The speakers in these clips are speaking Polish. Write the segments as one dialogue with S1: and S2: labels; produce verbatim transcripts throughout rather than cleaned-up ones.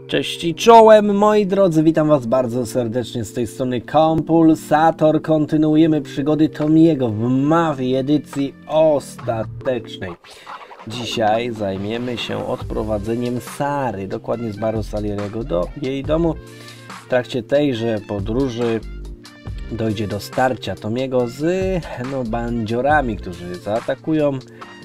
S1: Cześć i czołem, moi drodzy, witam was bardzo serdecznie z tej strony Compulsator. Kontynuujemy przygody Tomiego w Mafii edycji ostatecznej. Dzisiaj zajmiemy się odprowadzeniem Sary, dokładnie z baru Salieriego, do jej domu. W trakcie tejże podróży dojdzie do starcia Tomiego z no, bandziorami, którzy zaatakują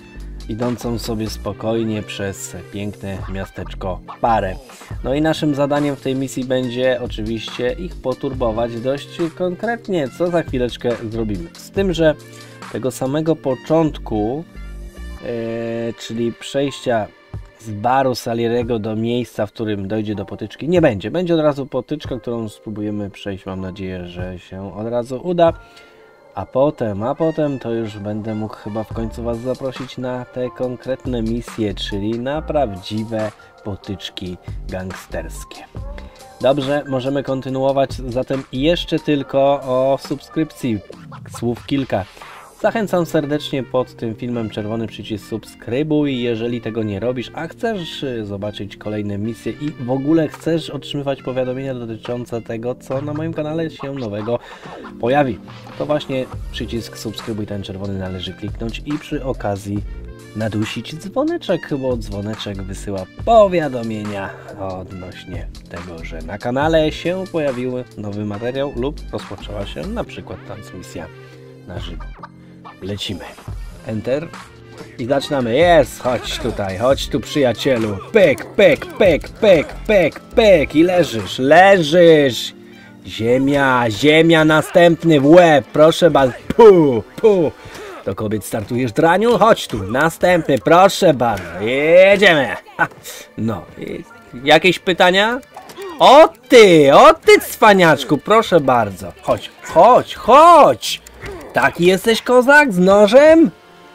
S1: idącą sobie spokojnie przez piękne miasteczko Parę. No i naszym zadaniem w tej misji będzie oczywiście ich poturbować dość konkretnie, co za chwileczkę zrobimy. Z tym, że tego samego początku, yy, czyli przejścia z baru Salieriego do miejsca, w którym dojdzie do potyczki, nie będzie. Będzie od razu potyczka, którą spróbujemy przejść. Mam nadzieję, że się od razu uda. A potem, a potem to już będę mógł chyba w końcu was zaprosić na te konkretne misje, czyli na prawdziwe potyczki gangsterskie. Dobrze, możemy kontynuować, zatem jeszcze tylko o subskrypcji, słów kilka. Zachęcam serdecznie pod tym filmem czerwony przycisk subskrybuj, jeżeli tego nie robisz, a chcesz zobaczyć kolejne misje i w ogóle chcesz otrzymywać powiadomienia dotyczące tego, co na moim kanale się nowego pojawi. To właśnie przycisk subskrybuj, ten czerwony, należy kliknąć i przy okazji nadusić dzwoneczek, bo dzwoneczek wysyła powiadomienia odnośnie tego, że na kanale się pojawił nowy materiał lub rozpoczęła się na przykład transmisja na żywo. Lecimy. Enter. I zaczynamy. Jest! Chodź tutaj, chodź tu, przyjacielu. Pyk, pyk, pyk, pyk, pyk, pyk. I leżysz, leżysz. Ziemia, ziemia, następny w łeb. Proszę bardzo. Pu, pu. Do kobiet startujesz, draniu? Chodź tu. Następny, proszę bardzo. Jedziemy. Ha. No. Jakieś pytania? O ty, o ty cwaniaczku. Proszę bardzo. Chodź, chodź, chodź. Taki jesteś kozak z nożem?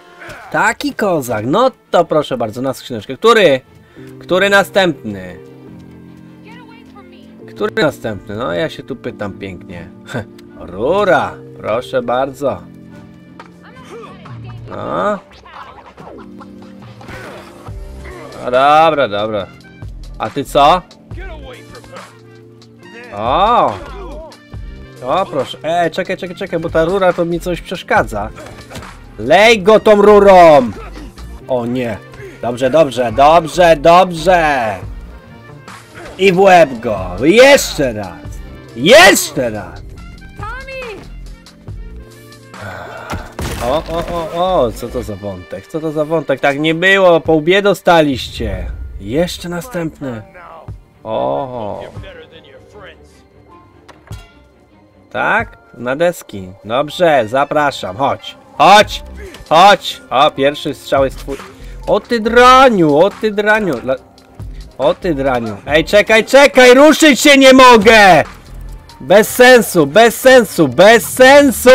S1: Taki kozak. No to proszę bardzo, na skrzyneczkę. Który? Który następny? Który następny? No ja się tu pytam pięknie. Rura, proszę bardzo. No. No dobra, dobra. A ty co? O! O, proszę. Ej, czekaj, czekaj, czekaj, bo ta rura to mi coś przeszkadza. Lej go tą rurą! O nie. Dobrze, dobrze, dobrze, dobrze. I w łeb go. Jeszcze raz. Jeszcze raz. O, o, o, o, co to za wątek? Co to za wątek? Tak nie było, po łbie dostaliście. Jeszcze następny. O. Tak? Na deski. Dobrze, zapraszam. Chodź. Chodź. Chodź. O, pierwszy strzał jest twój. O ty draniu, o ty draniu. O ty draniu. Ej, czekaj, czekaj, ruszyć się nie mogę. Bez sensu, bez sensu, bez sensu.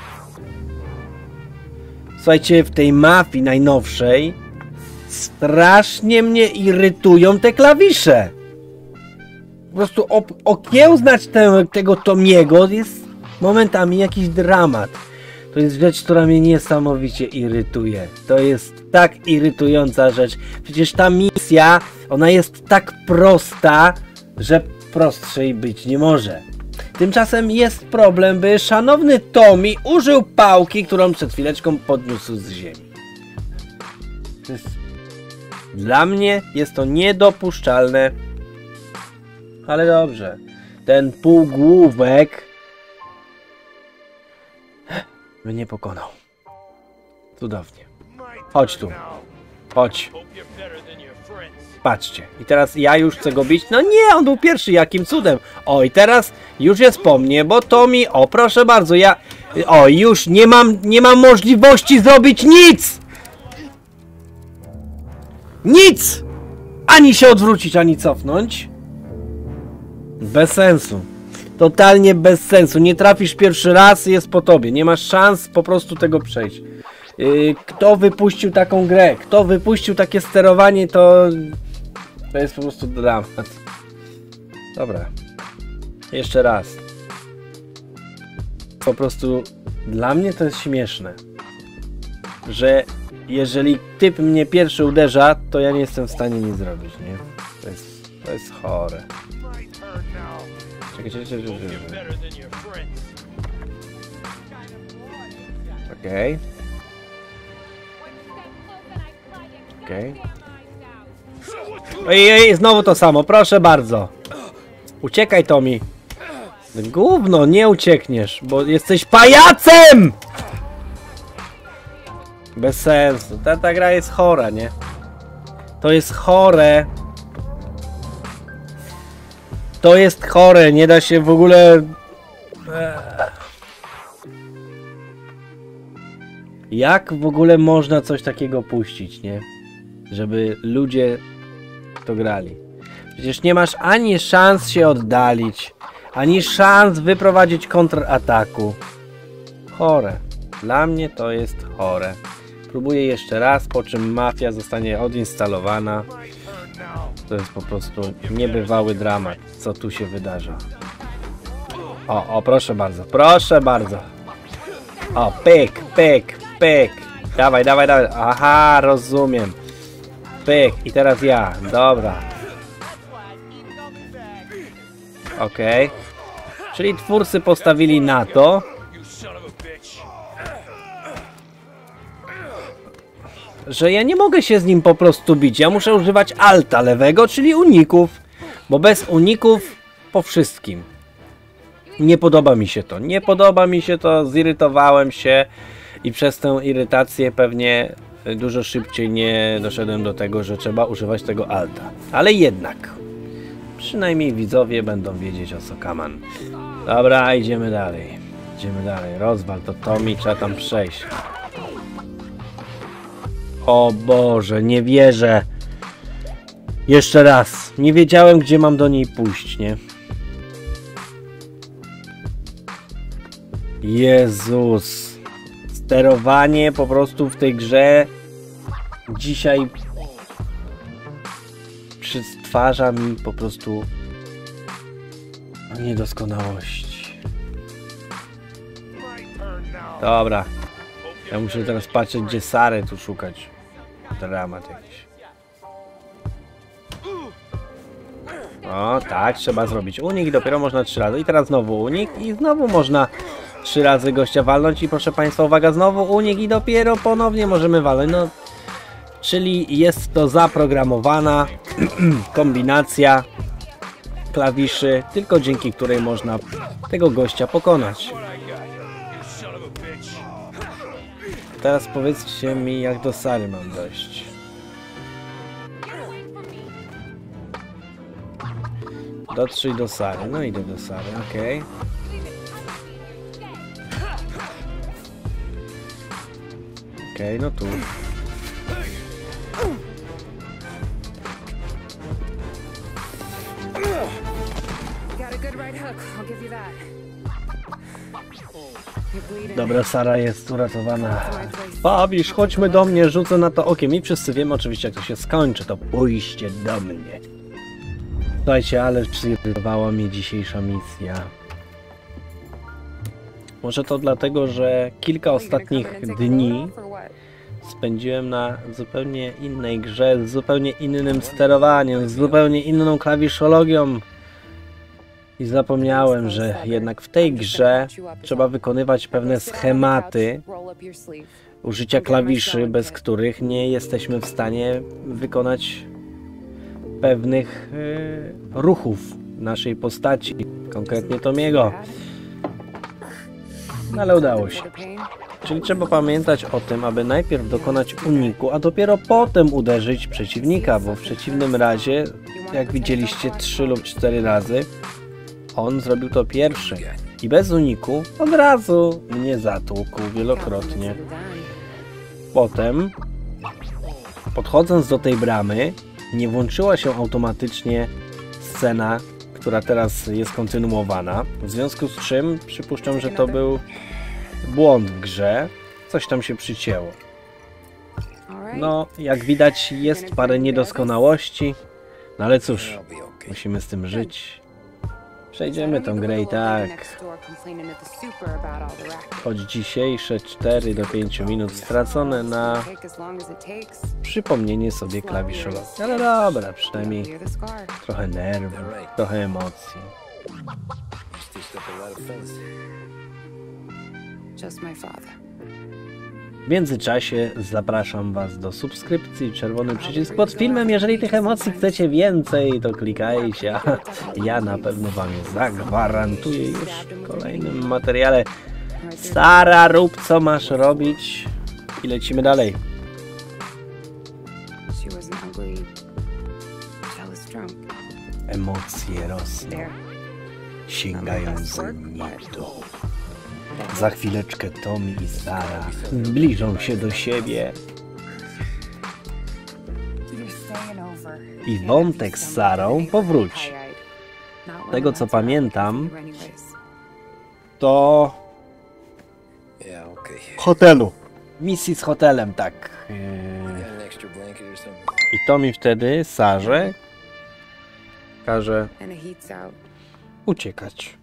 S1: Słuchajcie, w tej mafii najnowszej strasznie mnie irytują te klawisze. Po prostu okiełznać te, tego Tomiego jest momentami jakiś dramat. To jest rzecz, która mnie niesamowicie irytuje. To jest tak irytująca rzecz. Przecież ta misja, ona jest tak prosta, że prostszej być nie może. Tymczasem jest problem, by szanowny Tommy użył pałki, którą przed chwileczką podniósł z ziemi. To jest... Dla mnie jest to niedopuszczalne. Ale dobrze. Ten półgłówek mnie pokonał. Cudownie. Chodź tu. Chodź. Patrzcie. I teraz ja już chcę go bić. No nie, on był pierwszy. Jakim cudem. O, i teraz już jest po mnie, bo Tommy... O, proszę bardzo, ja... O, już nie mam, nie mam możliwości zrobić nic! Nic! Ani się odwrócić, ani cofnąć. Bez sensu. Totalnie bez sensu. Nie trafisz pierwszy raz, jest po tobie. Nie masz szans po prostu tego przejść. Yy, kto wypuścił taką grę? Kto wypuścił takie sterowanie, to... To jest po prostu dramat. Dobra. Jeszcze raz. Po prostu dla mnie to jest śmieszne. Że jeżeli typ mnie pierwszy uderza, to ja nie jestem w stanie nic zrobić, nie? To jest, to jest chore. Czekaj, czekaj, czekaj, czekaj. Okej. Okej. Ej, ej, znowu to samo, proszę bardzo. Uciekaj, Tommy. Gówno, nie uciekniesz, bo jesteś pajacem! Bez sensu. Ta, ta gra jest chora, nie? To jest chore. To jest chore, nie da się w ogóle... Jak w ogóle można coś takiego puścić, nie? Żeby ludzie to grali. Przecież nie masz ani szans się oddalić, ani szans wyprowadzić kontrataku. Chore. Dla mnie to jest chore. Próbuję jeszcze raz, po czym mafia zostanie odinstalowana. To jest po prostu niebywały dramat, co tu się wydarza. O, o, proszę bardzo, proszę bardzo. O, pyk, pyk, pyk. Dawaj, dawaj, dawaj. Aha, rozumiem. Pyk. I teraz ja. Dobra. Okej. Okay. Czyli twórcy postawili na to, że ja nie mogę się z nim po prostu bić. Ja muszę używać alta lewego, czyli uników. Bo bez uników po wszystkim. Nie podoba mi się to. Nie podoba mi się to. Zirytowałem się i przez tę irytację pewnie dużo szybciej nie doszedłem do tego, że trzeba używać tego alta. Ale jednak. Przynajmniej widzowie będą wiedzieć, o co kaman. Dobra, idziemy dalej. Idziemy dalej. Rozwal to Tommy, trzeba tam przejść. O Boże, nie wierzę. Jeszcze raz. Nie wiedziałem, gdzie mam do niej pójść, nie? Jezus. Sterowanie po prostu w tej grze dzisiaj stwarza mi po prostu niedoskonałości. Dobra. Ja muszę teraz patrzeć, gdzie Sarę tu szukać. Dramat jakiś. O, tak, trzeba zrobić unik i dopiero można trzy razy. I teraz znowu unik i znowu można trzy razy gościa walnąć i proszę Państwa, uwaga, znowu unik i dopiero ponownie możemy walnąć. No, czyli jest to zaprogramowana kombinacja klawiszy, tylko dzięki której można tego gościa pokonać. Teraz powiedzcie mi, jak do Sary mam dojść. Dotrzyj do Sary. No idę do Sary, okej. Okay. Okej, okay, no tu. Dobra, Sara jest uratowana. Babisz, chodźmy do mnie, rzucę na to okiem. I wszyscy wiemy oczywiście, jak to się skończy, to pójście do mnie. Słuchajcie, ale zirytowała mnie dzisiejsza misja. Może to dlatego, że kilka ostatnich dni spędziłem na zupełnie innej grze, z zupełnie innym sterowaniem, z zupełnie inną klawiszologią. I zapomniałem, że jednak w tej grze trzeba wykonywać pewne schematy użycia klawiszy, bez których nie jesteśmy w stanie wykonać pewnych yy, ruchów naszej postaci, konkretnie Tomiego. No ale udało się. Czyli trzeba pamiętać o tym, aby najpierw dokonać uniku, a dopiero potem uderzyć przeciwnika, bo w przeciwnym razie, jak widzieliście trzy lub cztery razy, on zrobił to pierwszy i bez uniku od razu mnie zatłukł wielokrotnie. Potem, podchodząc do tej bramy, nie włączyła się automatycznie scena, która teraz jest kontynuowana, w związku z czym przypuszczam, że to był błąd w grze, coś tam się przycięło. No, jak widać, jest parę niedoskonałości, no ale cóż, musimy z tym żyć. Przejdziemy tą grę i tak. Choć dzisiejsze cztery do pięciu minut stracone na przypomnienie sobie klawiszowe. Ale dobra, przynajmniej trochę nerwów, trochę emocji. W międzyczasie zapraszam Was do subskrypcji, czerwony przycisk pod filmem. Jeżeli tych emocji chcecie więcej, to klikajcie, a ja na pewno Wam je zagwarantuję już w kolejnym materiale. Sara, rób co masz robić i lecimy dalej. Emocje rosną, sięgają zenitu. Za chwileczkę Tommy i Sara zbliżą się do siebie. I wątek z Sarą powróci. Z tego co pamiętam, to w hotelu. Misji z hotelem, tak. I Tommy wtedy Sarze każe uciekać.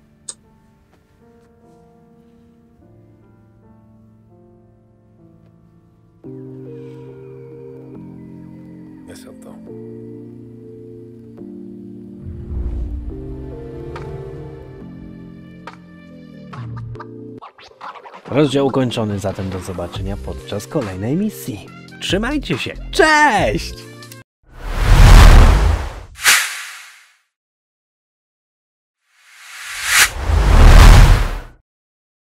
S1: Rozdział ukończony, zatem do zobaczenia podczas kolejnej misji. Trzymajcie się, cześć!